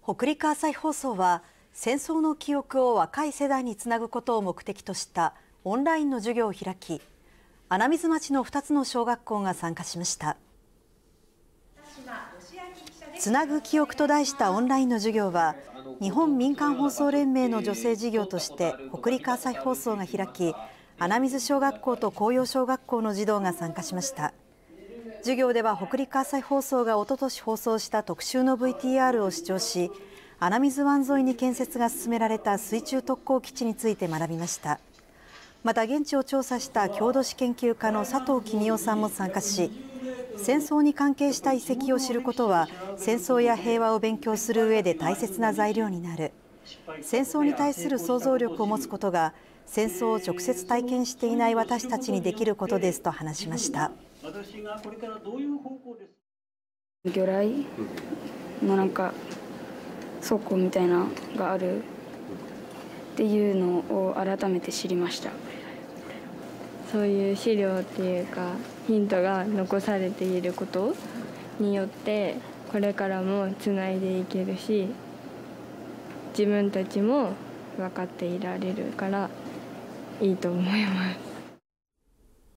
北陸朝日放送は戦争の記憶を若い世代につなぐことを目的としたオンラインの授業を開き、穴水町の2つの小学校が参加しました。つなぐ記憶と題したオンラインの授業は、日本民間放送連盟の助成事業として北陸朝日放送が開き、穴水小学校と紅葉小学校の児童が参加しました。授業では北陸朝日放送がおととし放送した特集の VTR を視聴し、穴水湾沿いに建設が進められた水中特攻基地について学びました。また現地を調査した郷土史研究家の佐藤公夫さんも参加し、戦争に関係した遺跡を知ることは戦争や平和を勉強する上で大切な材料になる。戦争に対する想像力を持つことが戦争を直接体験していない私たちにできることですと話しました。 魚雷の倉庫みたいなのがあるっていうのを改めて知りました。 そういう資料っていうかヒントが残されていることによってこれからもつないでいけるし、自分たちも分かっていられるからいいと思います。